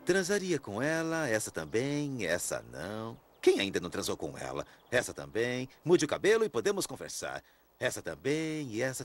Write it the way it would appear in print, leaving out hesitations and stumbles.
Transaria com ela, essa também, essa não. Quem ainda não transou com ela? Essa também. Mude o cabelo e podemos conversar. Essa também e essa